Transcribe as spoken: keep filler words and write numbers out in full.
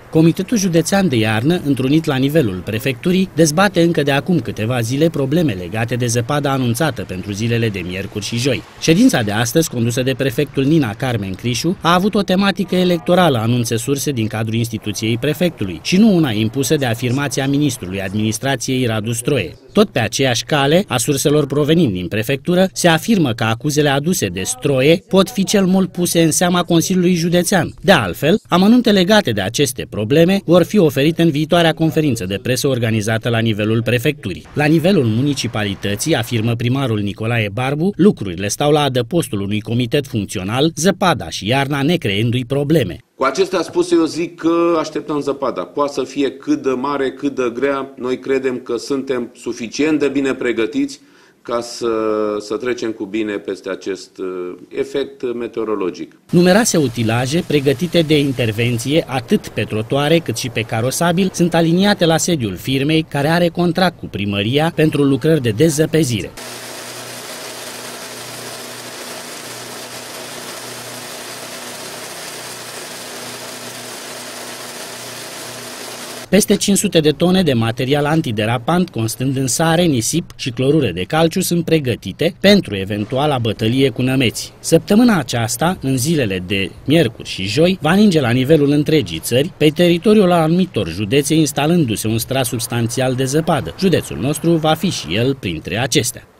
Comitetul Județean de Iarnă, întrunit la nivelul prefecturii, dezbate încă de acum câteva zile probleme legate de zăpada anunțată pentru zilele de miercuri și joi. Ședința de astăzi, condusă de prefectul Nina Carmen Crișu, a avut o tematică electorală, anunțe surse din cadrul instituției prefectului, și nu una impusă de afirmația ministrului administrației Radu Stroie. Tot pe aceeași cale, a surselor provenind din prefectură, se afirmă că acuzele aduse de Stroie pot fi cel mult puse în seama Consiliului Județean. De altfel, amănunte legate de aceste probleme vor fi oferite în viitoarea conferință de presă organizată la nivelul prefecturii. La nivelul municipalității, afirmă primarul Nicolae Barbu, lucrurile stau la adăpostul unui comitet funcțional, zăpada și iarna necreându-i probleme. Cu acestea spuse, eu zic că așteptăm zăpada. Poate să fie cât de mare, cât de grea. Noi credem că suntem suficient de bine pregătiți ca să, să trecem cu bine peste acest efect meteorologic. Numeroase utilaje pregătite de intervenție, atât pe trotuare cât și pe carosabil, sunt aliniate la sediul firmei care are contract cu primăria pentru lucrări de dezăpezire. Peste cinci sute de tone de material antiderapant, constând în sare, nisip și clorură de calciu, sunt pregătite pentru eventuala bătălie cu nămeți. Săptămâna aceasta, în zilele de miercuri și joi, va ninge la nivelul întregii țări, pe teritoriul anumitor județe, instalându-se un strat substanțial de zăpadă. Județul nostru va fi și el printre acestea.